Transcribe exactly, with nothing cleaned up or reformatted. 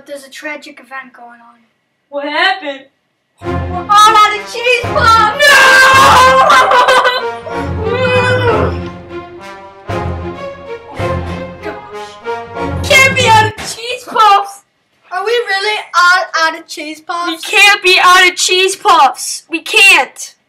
but there's a tragic event going on. What happened? We're all out of cheese puffs! No! Gosh. Can't be out of cheese puffs! Are we really all out of cheese puffs? We can't be out of cheese puffs! We can't!